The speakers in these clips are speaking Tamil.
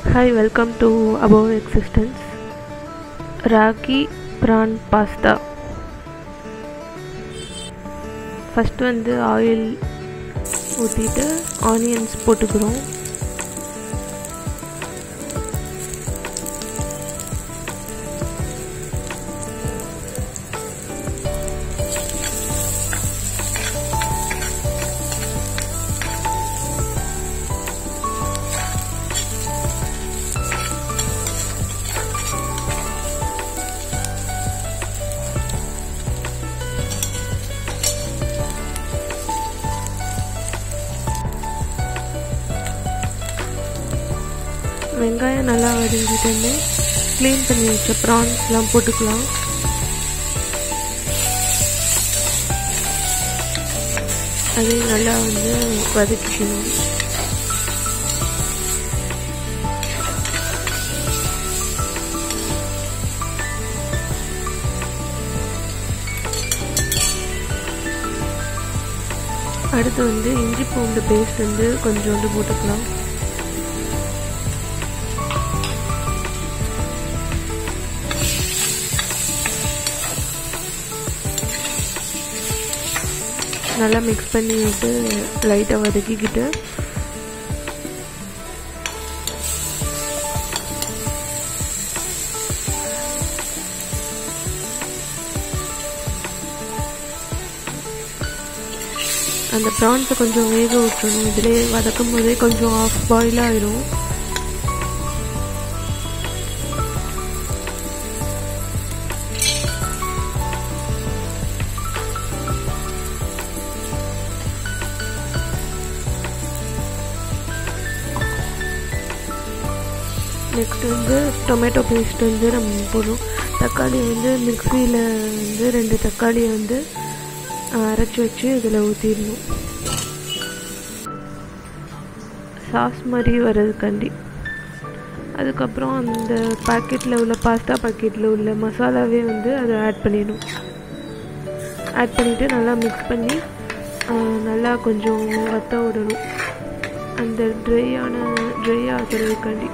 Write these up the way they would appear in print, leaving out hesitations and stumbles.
Hi, welcome to Above Existence. Ragi prawn pasta. First வந்து ஆயில் ஊற்றிட்டு ஆனியன்ஸ் போட்டுக்கிறோம். வெங்காயம் நல்லா வதங்கிட்டு க்ளீன் பண்ணி வச்ச ப்ரான்ஸ்லாம் போட்டுக்கலாம். அதையும் நல்லா வதக்கிக்கணும். அடுத்து இஞ்சி பூண்டு பேஸ்ட் கொஞ்சோண்டு போட்டுக்கலாம். நல்லா மிக்ஸ் பண்ணி விட்டு லைட்டாக வதக்கிக்கிட்டு அந்த ப்ரான்ஸை கொஞ்சம் வேக விட்டுறணும். இதிலே வதக்கும் போதே கொஞ்சம் ஆஃப் பாயில் ஆயிடும். நெக்ஸ்ட் டொமேட்டோ பேஸ்ட் நம்ம போடுறோம். தக்காளி மிக்சியில் 2 தக்காளியை அரைச்சி வச்சு இதில் ஊற்றிடணும். சாஸ் மாதிரி வர்றதுக்காண்டி. அதுக்கப்புறம் அந்த பாக்கெட்டில் உள்ள பாஸ்தா பாக்கெட்டில் உள்ள மசாலாவே அதை ஆட் பண்ணிடணும். ஆட் பண்ணிவிட்டு நல்லா மிக்ஸ் பண்ணி நல்லா கொஞ்சம் வற்ற விடணும். அந்த ட்ரை ஆகிறதுக்காண்டி.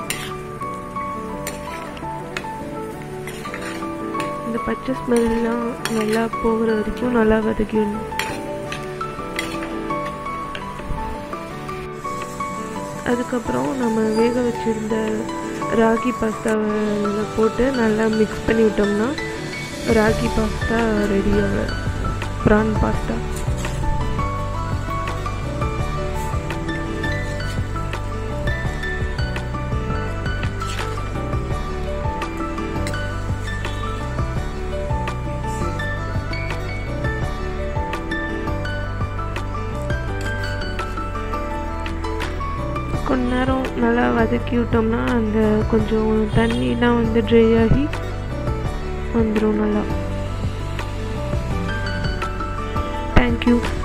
இந்த பச்சை ஸ்மெல்லாம் நல்லா போகிற வரைக்கும் நல்லா வதக்கிடணும். அதுக்கப்புறம் நம்ம வேக வச்சுருந்த ராகி பாஸ்தாவை போட்டு நல்லா மிக்ஸ் பண்ணி விட்டோம்னா ராகி பாஸ்தா ரெடியாக ப்ரான் பாஸ்தா. கொஞ்ச நேரம் நல்லா வதக்கி விட்டோம்னா அந்த கொஞ்சம் தண்ணிலாம் ட்ரை ஆகி வந்துடும் நல்லா. தேங்க்யூ.